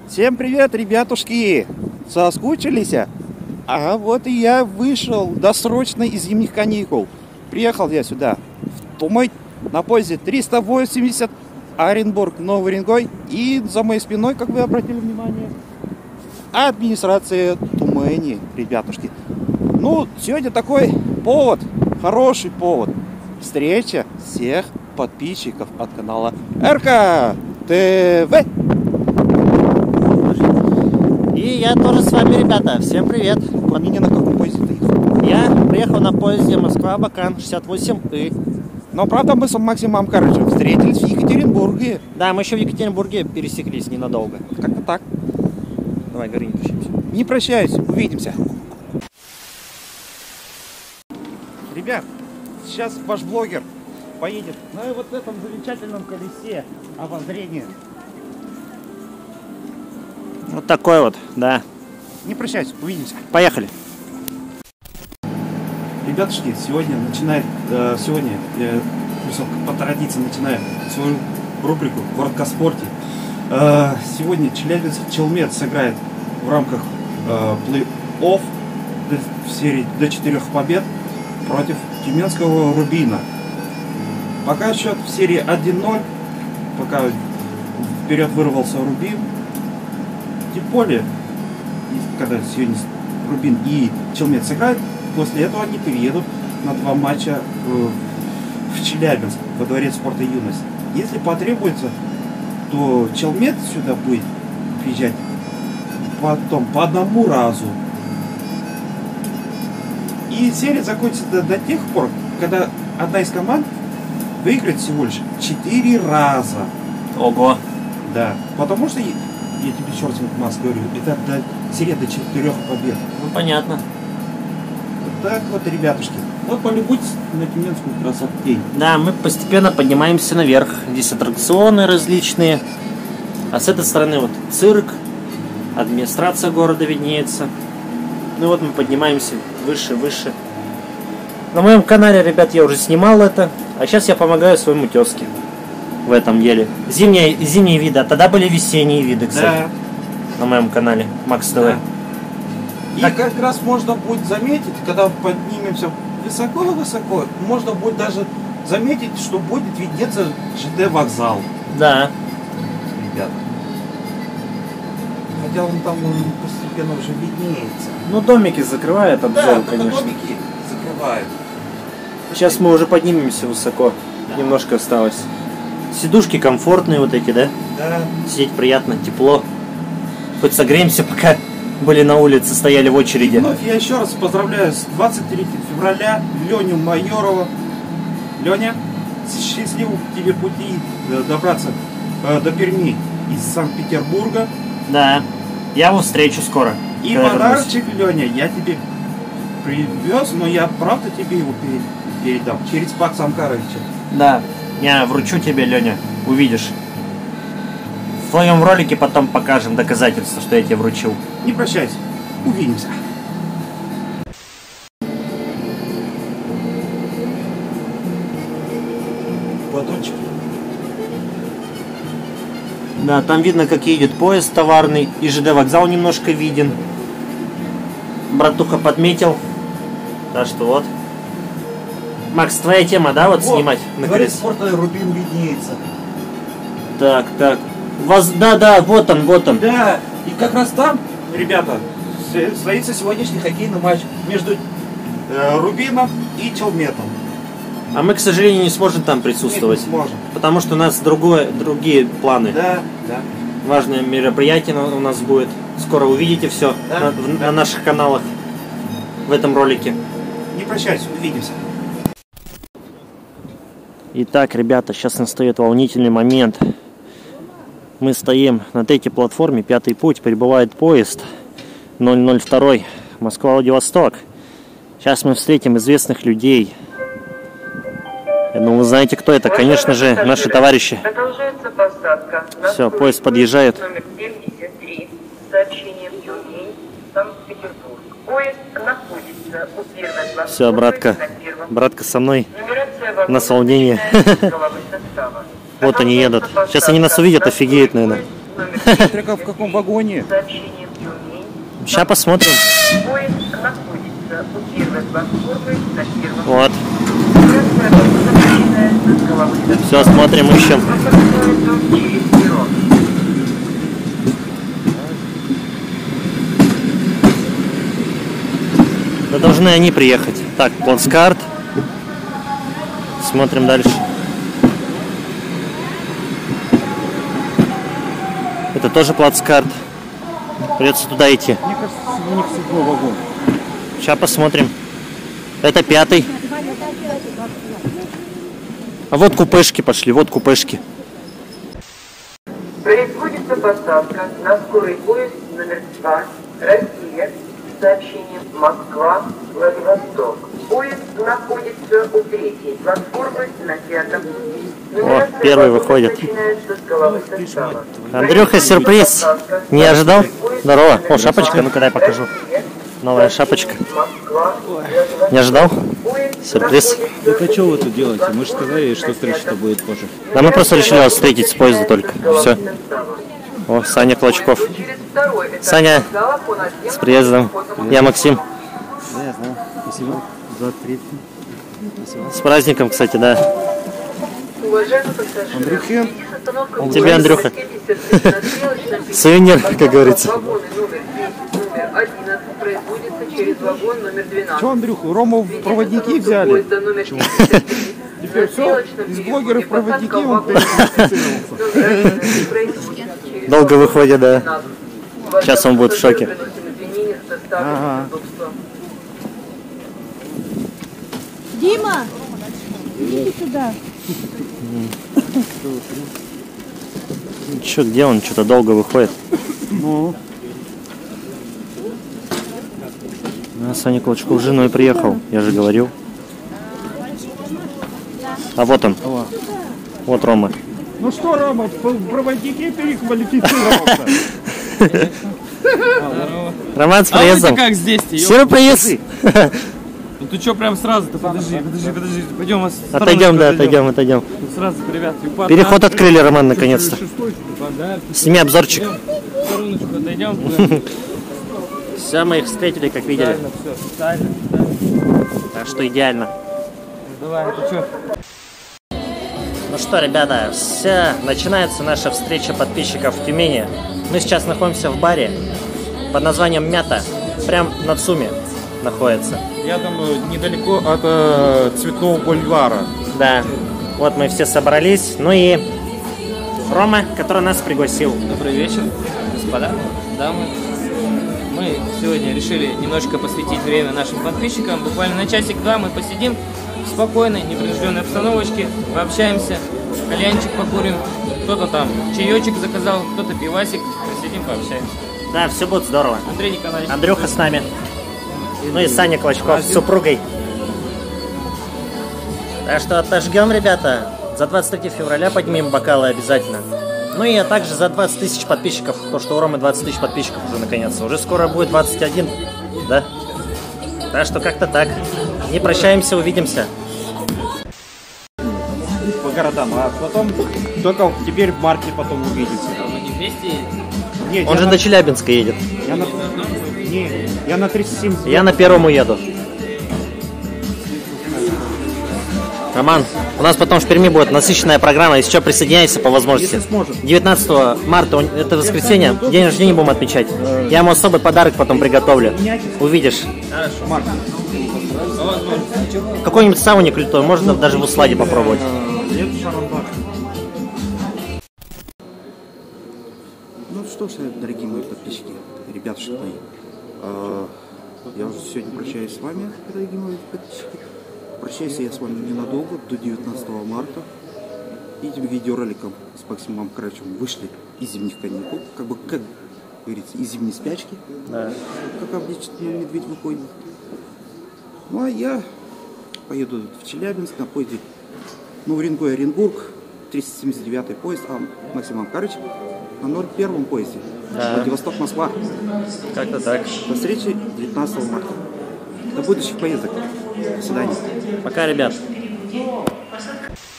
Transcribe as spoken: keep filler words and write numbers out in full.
Всем привет, ребятушки! Соскучились? А вот и я вышел досрочно из зимних каникул. Приехал я сюда, в Тумань, на поезде триста восемьдесят, Оренбург, Новый Уренгой. И за моей спиной, как вы обратили внимание, администрация Тумани, ребятушки. Ну, сегодня такой повод, хороший повод. Встреча всех подписчиков от канала эр ка тэ вэ. И я тоже с вами, ребята. Всем привет. Помни, на каком поезде ты ехал? Я приехал на поезде Москва-Абакан шестьдесят восемь и. Но правда мы с Максимом Амкаровичем встретились в Екатеринбурге. Да, мы еще в Екатеринбурге пересеклись ненадолго. Как-то так. Давай, говори, не прощаемся. Не прощаюсь, увидимся. Ребят, сейчас ваш блогер поедет на вот этом замечательном колесе обозрения. Вот такой вот, да. Не прощаюсь, увидимся. Поехали. Ребятушки, сегодня начинает, э, сегодня я по традиции начинаю свою рубрику в Вордкаспорте. Э, сегодня Челябинск Челмет сыграет в рамках э, плей-офф в серии до четырех побед против Тюменского Рубина. Пока счет в серии один ноль, пока вперед вырвался Рубин. Тем более, когда сегодня Рубин и Челмет сыграют, после этого они переедут на два матча в Челябинск, во дворец спорта и юности. Если потребуется, то Челмет сюда будет приезжать потом по одному разу. И серия закончится до, до тех пор, когда одна из команд выиграет всего лишь четыре раза. Ого! Да, потому что, я тебе еще раз Макс говорю, это до, серия до четырех побед. Ну понятно. Вот так вот, ребятушки. Вот полюбуйтесь на тюменскую красоту. Да, мы постепенно поднимаемся наверх. Здесь аттракционы различные. А с этой стороны вот цирк, администрация города виднеется. Ну вот мы поднимаемся выше, выше. На моем канале, ребят, я уже снимал это. А сейчас я помогаю своему тезке в этом деле. Зимние, зимние виды, а тогда были весенние виды, кстати. Да. На моем канале Макс тэ вэ. Да. И Так. как раз можно будет заметить, когда поднимемся высоко-высоко, можно будет даже заметить, что будет виднеться жэ дэ вокзал. Да. Ребята. Хотя он там он постепенно уже виднеется. Ну домики закрывают обзор, Да, конечно. домики закрывают. Сейчас мы уже поднимемся высоко. Да. Немножко осталось. Сидушки комфортные вот эти, да? Да. Сидеть приятно, тепло. Хоть согреемся, пока были на улице, стояли в очереди. Вновь я еще раз поздравляю с двадцать третьего февраля Леню Майорова. Леня, счастливых тебе пути добраться э, до Перми из Санкт-Петербурга. Да. Я его встречу скоро. И подарочек, Леня, я тебе привез, но я правда тебе его передам через Макса Амкаровича. Да. Я вручу тебе, Леня. Увидишь. В твоем ролике потом покажем доказательства, что я тебе вручил. Не прощайся. Увидимся. Батончик. Да, там видно, как едет поезд товарный. И жэ дэ вокзал немножко виден. Братуха подметил. Так что вот. Макс, твоя тема, да, вот, вот снимать? На дворец спорта Рубин виднеется. Так, так. Воз... Да, да, вот он, вот он. Да, и как раз там, ребята, состоится сегодняшний хоккейный матч между э, Рубином и Челметом. А мы, к сожалению, не сможем там присутствовать. Нет, не сможем. Потому что у нас другое, другие планы. Да, да. Важное мероприятие у нас будет. Скоро увидите все Да, на, да. на наших каналах в этом ролике. Не прощайся, увидимся. Итак, ребята, сейчас настает волнительный момент. Мы стоим на третьей платформе, пятый путь, прибывает поезд ноль ноль два, Москва-Владивосток. Сейчас мы встретим известных людей. Ну, вы знаете, кто это? Конечно же, наши товарищи. Продолжается посадка. Все, поезд подъезжает. Номер семьдесят три. Сообщение в Тюмень, Санкт-Петербург. Поезд находится у первой платформы. Все, братка, братка со мной. На Нас волнение. Вот они едут. Сейчас они нас увидят, офигеют, наверное. Смотря в каком вагоне. Сообщение в Тюмень. Сейчас посмотрим. Поезд находится у первой платформы на первом. Вот. Начинается с головы. Все, смотрим, ищем. Пропускается через перрон. Да должны они приехать. Так, плацкарт. Смотрим дальше. Это тоже плацкарт. Придется туда идти. Мне кажется, у них седьмой вагон. Сейчас посмотрим. Это пятый. А вот купешки пошли, вот купешки. Производится посадка на скорый поезд номер два Россия с сообщением Москва, Владивосток. Поезд находится у третьей платформы на пятом. О, первый выходит. Начинается с головы состава. Андрюха, сюрприз. Не ожидал? Здорово. О, шапочка, ну-ка дай покажу. Новая шапочка. Не ожидал? Сюрприз. Это что вы тут делаете? Мы же сказали, что встреча-то будет позже. Да мы просто решили вас встретить с поезда только. Все. О, Саня Клочков. Саня, с приездом. Я Максим. Да, я знаю. Спасибо за открытие. С праздником, кстати, да. Андрюхе. Тебе, Андрюха. Сувенир, как говорится. Что, Андрюха, Рому в проводники взяли? Теперь все, из блогеров проводники он пересмотрелся. Долго выходит, да. Сейчас он будет в шоке. Ага. Дима, иди сюда. Че, где он? Что-то долго выходит. Ну. А Саня Клочков с женой приехал, я же говорил. А вот он. Вот Рома. Ну что, Рома, в проводники переквалифицировался. Роман, с А приездом. вы как здесь-то? ёп? Сюрприз! Ну ты чё, прям сразу-то? Подожди, подожди, подожди. Пойдем Отойдем, да, отойдем, отойдем. Сразу, ребят. и Переход подарки, открыли, Роман, наконец-то. подарки. Сними обзорчик. В стороночку отойдем. Все, мы их встретили, как видели. Правильно, все. Правильно, правильно. Так что идеально. Давай, ты чё? Ну что, ребята, вся начинается наша встреча подписчиков в Тюмени. Мы сейчас находимся в баре под названием Мята. Прям на ЦУМе находится. Я думаю, недалеко от э, Цветного бульвара. Да. Вот мы все собрались. Ну и Рома, который нас пригласил. Добрый вечер, господа, дамы. Мы сегодня решили немножко посвятить время нашим подписчикам. Буквально на часик-два мы посидим в спокойной, непринужденной обстановочке, пообщаемся, кальянчик покурим. Кто-то там чаечек заказал, кто-то пивасик. Посидим, пообщаемся. Да, все будет здорово. Андрей Николаевич. Андрюха с нами. Ну и Саня Клочков с супругой. Так что отожгем, ребята. За двадцать третьего февраля поднимем бокалы обязательно. Ну и также за двадцать тысяч подписчиков. То, что у Ромы двадцать тысяч подписчиков уже наконец-то. Уже скоро будет двадцать один. Да? Так что как-то так. Не прощаемся, увидимся. По городам, а потом только теперь в марте потом увидимся. А мы не вместе? Нет, Он я же на- до Челябинска едет. Я на, не, я на тридцать семь. Я на первом уеду. Роман, у нас потом в Перми будет насыщенная программа. Если что, присоединяйся по возможности. Если сможет. девятнадцатого марта, он- это воскресенье, день рождения будем отмечать. Я ему особый подарок потом приготовлю. Увидишь. Март. Какой-нибудь сауник литой, можно даже в Усладе попробовать. Это Шарамбаш. Ну что ж, дорогие мои подписчики, ребятушки мои, э, я уже сегодня прощаюсь с вами, дорогие мои подписчики. Прощаюсь я с вами ненадолго, до девятнадцатого марта. Этим видеороликом с Максимом Карачевым вышли из зимних каникул, как бы, как говорится, из зимней спячки, Да. как обычно медведь выходит. Ну а я поеду в Челябинск на поезде, ну, Уренгой-Оренбург, триста семьдесят девятый поезд, а Максим Макарович на ноль первом поезде, Да. Владивосток-Москва. Как-то так. До встречи девятнадцатого марта. До будущих поездок. До свидания. Пока, ребят.